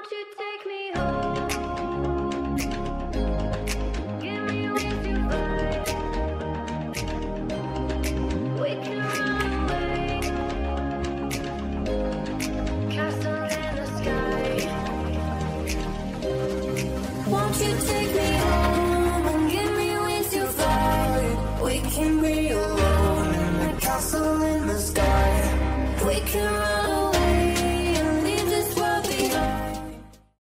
Won't you take me home? Give me with your vibe. We can run away. Castles in the sky. Won't you take